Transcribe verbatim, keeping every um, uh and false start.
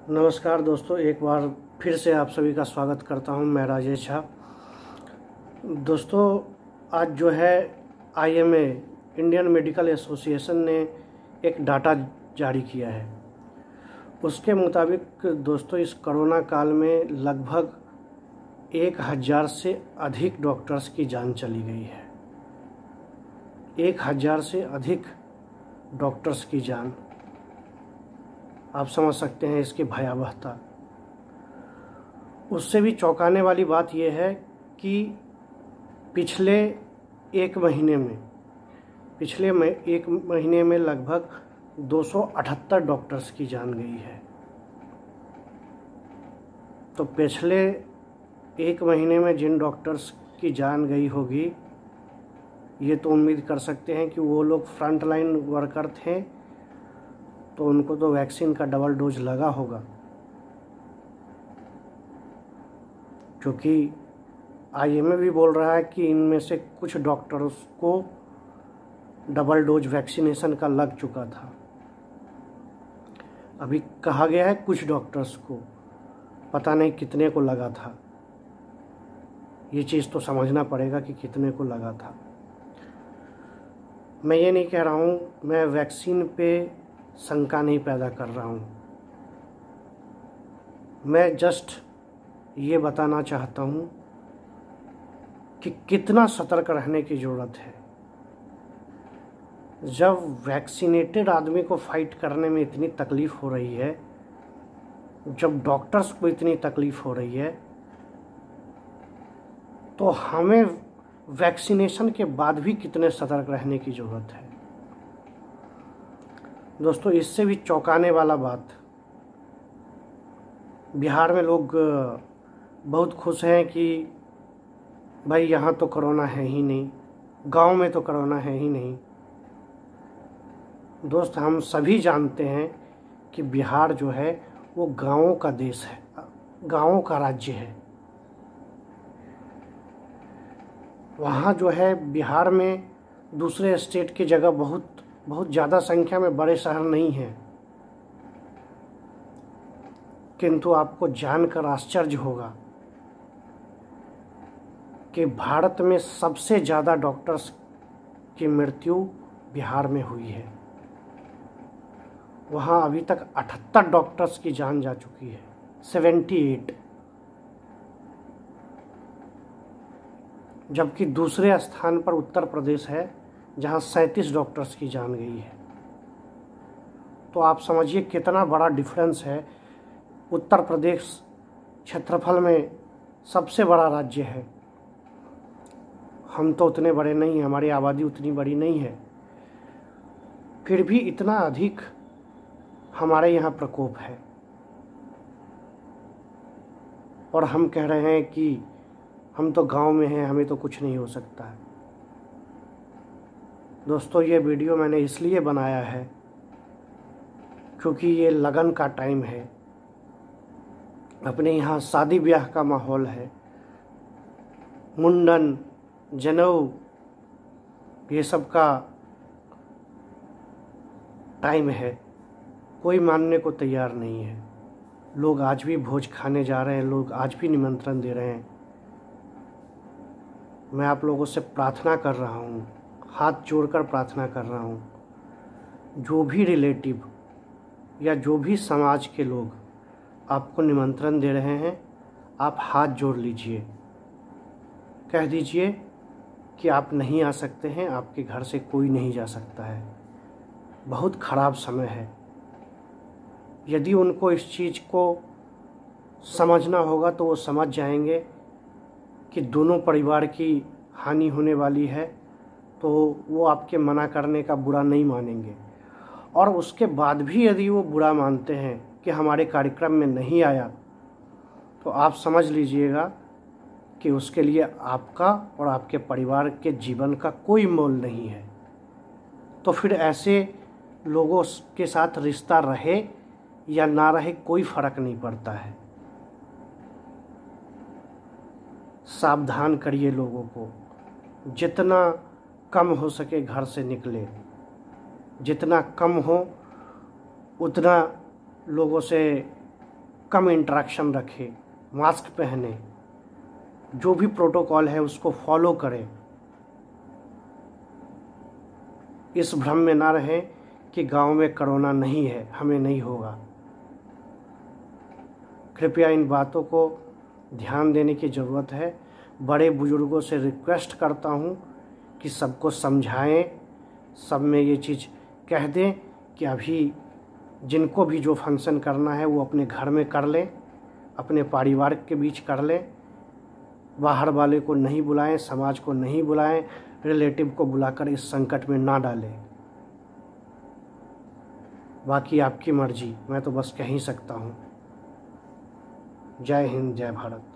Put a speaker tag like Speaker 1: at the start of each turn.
Speaker 1: नमस्कार दोस्तों, एक बार फिर से आप सभी का स्वागत करता हूं। मैं राजेश झा। दोस्तों, आज जो है I M A Indian Medical Association ने एक डाटा जारी किया है। उसके मुताबिक दोस्तों, इस कोरोना काल में लगभग एक हज़ार से अधिक डॉक्टर्स की जान चली गई है। एक हज़ार से अधिक डॉक्टर्स की जान, आप समझ सकते हैं इसकी भयावहता। उससे भी चौंकाने वाली बात यह है कि पिछले एक महीने में पिछले में एक महीने में लगभग दो सौ अठहत्तर डॉक्टर्स की जान गई है। तो पिछले एक महीने में जिन डॉक्टर्स की जान गई होगी, ये तो उम्मीद कर सकते हैं कि वो लोग फ्रंट लाइन वर्कर थे, तो उनको तो वैक्सीन का डबल डोज लगा होगा, क्योंकि आई एम ए भी बोल रहा है कि इनमें से कुछ डॉक्टर्स को डबल डोज वैक्सीनेशन का लग चुका था। अभी कहा गया है कुछ डॉक्टर्स को, पता नहीं कितने को लगा था। ये चीज़ तो समझना पड़ेगा कि कितने को लगा था। मैं ये नहीं कह रहा हूँ, मैं वैक्सीन पे शंका नहीं पैदा कर रहा हूँ। मैं जस्ट ये बताना चाहता हूँ कि कितना सतर्क रहने की ज़रूरत है। जब वैक्सीनेटेड आदमी को फाइट करने में इतनी तकलीफ़ हो रही है, जब डॉक्टर्स को इतनी तकलीफ़ हो रही है, तो हमें वैक्सीनेशन के बाद भी कितने सतर्क रहने की ज़रूरत है। दोस्तों, इससे भी चौंकाने वाला बात, बिहार में लोग बहुत खुश हैं कि भाई यहाँ तो कोरोना है ही नहीं, गांव में तो कोरोना है ही नहीं। दोस्त, हम सभी जानते हैं कि बिहार जो है वो गांवों का देश है, गांवों का राज्य है। वहाँ जो है बिहार में दूसरे स्टेट की जगह बहुत बहुत ज़्यादा संख्या में बड़े शहर नहीं हैं, किंतु आपको जानकर आश्चर्य होगा कि भारत में सबसे ज़्यादा डॉक्टर्स की मृत्यु बिहार में हुई है। वहाँ अभी तक अठहत्तर डॉक्टर्स की जान जा चुकी है, अठहत्तर। जबकि दूसरे स्थान पर उत्तर प्रदेश है, जहाँ सैंतीस डॉक्टर्स की जान गई है। तो आप समझिए कितना बड़ा डिफरेंस है। उत्तर प्रदेश क्षेत्रफल में सबसे बड़ा राज्य है, हम तो उतने बड़े नहीं हैं, हमारी आबादी उतनी बड़ी नहीं है, फिर भी इतना अधिक हमारे यहाँ प्रकोप है। और हम कह रहे हैं कि हम तो गांव में हैं, हमें तो कुछ नहीं हो सकता है। दोस्तों, ये वीडियो मैंने इसलिए बनाया है क्योंकि ये लगन का टाइम है। अपने यहाँ शादी ब्याह का माहौल है, मुंडन, जनेऊ, ये सब का टाइम है। कोई मानने को तैयार नहीं है। लोग आज भी भोज खाने जा रहे हैं, लोग आज भी निमंत्रण दे रहे हैं। मैं आप लोगों से प्रार्थना कर रहा हूँ, हाथ जोड़कर प्रार्थना कर रहा हूँ, जो भी रिलेटिव या जो भी समाज के लोग आपको निमंत्रण दे रहे हैं, आप हाथ जोड़ लीजिए, कह दीजिए कि आप नहीं आ सकते हैं, आपके घर से कोई नहीं जा सकता है। बहुत ख़राब समय है। यदि उनको इस चीज़ को समझना होगा तो वो समझ जाएंगे कि दोनों परिवार की हानि होने वाली है, तो वो आपके मना करने का बुरा नहीं मानेंगे। और उसके बाद भी यदि वो बुरा मानते हैं कि हमारे कार्यक्रम में नहीं आया, तो आप समझ लीजिएगा कि उसके लिए आपका और आपके परिवार के जीवन का कोई मोल नहीं है। तो फिर ऐसे लोगों के साथ रिश्ता रहे या ना रहे, कोई फ़र्क नहीं पड़ता है। सावधान करिए लोगों को, जितना कम हो सके घर से निकले, जितना कम हो उतना लोगों से कम इंटरेक्शन रखें, मास्क पहने, जो भी प्रोटोकॉल है उसको फॉलो करें। इस भ्रम में ना रहें कि गांव में कोरोना नहीं है, हमें नहीं होगा। कृपया इन बातों को ध्यान देने की ज़रूरत है। बड़े बुजुर्गों से रिक्वेस्ट करता हूँ कि सबको समझाएं, सब में ये चीज़ कह दें कि अभी जिनको भी जो फंक्शन करना है वो अपने घर में कर लें, अपने परिवार के बीच कर लें, बाहर वाले को नहीं बुलाएं, समाज को नहीं बुलाएं, रिलेटिव को बुलाकर इस संकट में ना डालें। बाकी आपकी मर्जी, मैं तो बस कह ही सकता हूँ। जय हिंद, जय भारत।